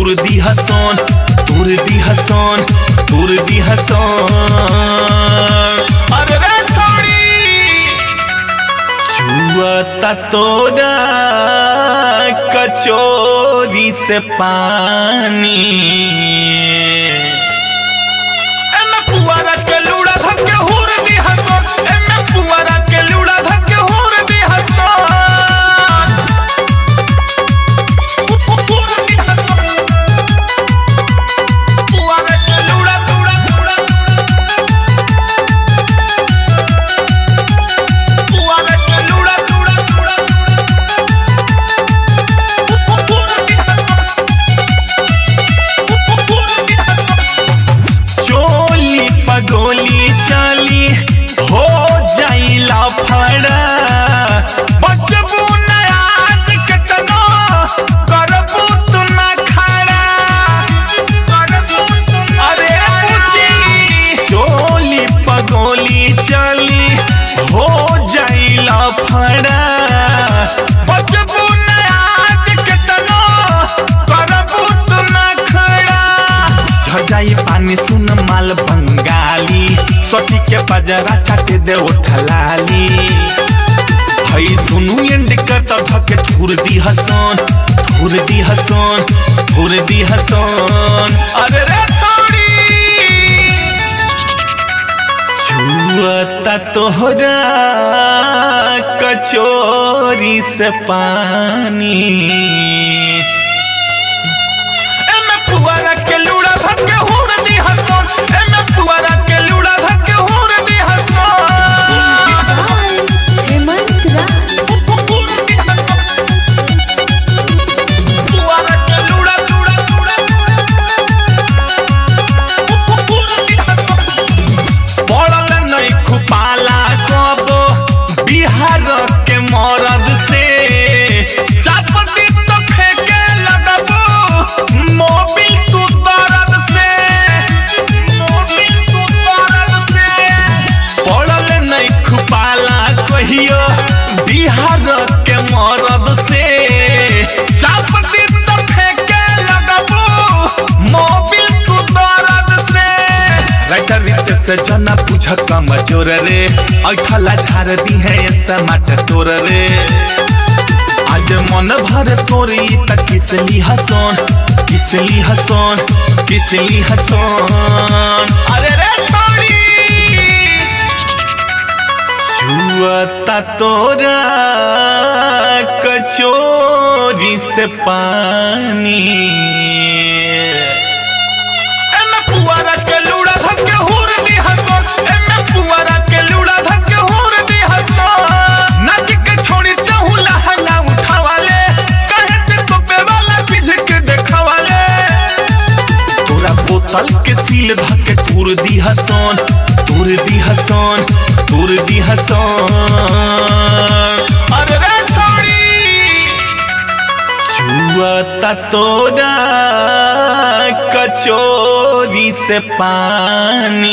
तूर दी हसन, तूर दी हसन, तूर दी हसन। अरे रे छोड़ी छुअता तोरा कचोरी से पानी, एमे पुआरा के लूड़ा धक्के हुर दी हसन, एमे पुआरा के लूड़ा धक्के हुर दी हसन। गोली चली हो जाइला फड़ा, बचबू न आज केतनो करबू तू न खड़ा, करबू तू। अरे पूछी चोली पगोली चली हो जाइला फड़ा, बचबू न आज केतनो करबू तू न खड़ा। झड़ जाई पानी सुन माल बंगाली, सटी के बजरा चाटे दे उठलाली। हई दुनू एंड कर तब धके थूर दी हसन, थूर दी हसन, थूर दी हसन। अरे रे छोड़ी छुअता तोहरा कचोरी से पानी, एमे पुआरा के लूड़ा धके हुर दी हसन, एमे पुआरा के लूड़ा धके हुर दी हसन। पुआरा के लूड़ा लूड़ा लूड़ा पड़ल नहीं खुपाला कबो बिहार के मरद से, चापती तो फेंके लगबो मोबिल तू दर्द से, मोबिल तू दर्द से। पड़ल नहीं खुपाला कहियो बिहार के मरद से, चापती तो फेंके लगबो मोबिल तू दर्द से। राइटर रीते से जना पूछ कमजोर रे, ऐठला झाड़ दी है समाट तोर रे। आज मन भर तोरी त किसली हसन, किसली हसन, किसली हसन। अरे रे छोड़ी छुअता तोरा कचोरी से पानी, एमे पुआरा के लूड़ा धक्के हुर दी हसन, एमे पुआरा के लूड़ा धक्के हुर दी हसन। नाच के छोड़ी तहु लहंगा उठावाले, कहे ते तोपे वाला चीज के देखावाले। तोरा बोतल के सील धके तूर दी हसन, तूर दी हसन, तूर दी हसन। अरे रे छोड़ी छुअता तोरा कचोरी से पानी,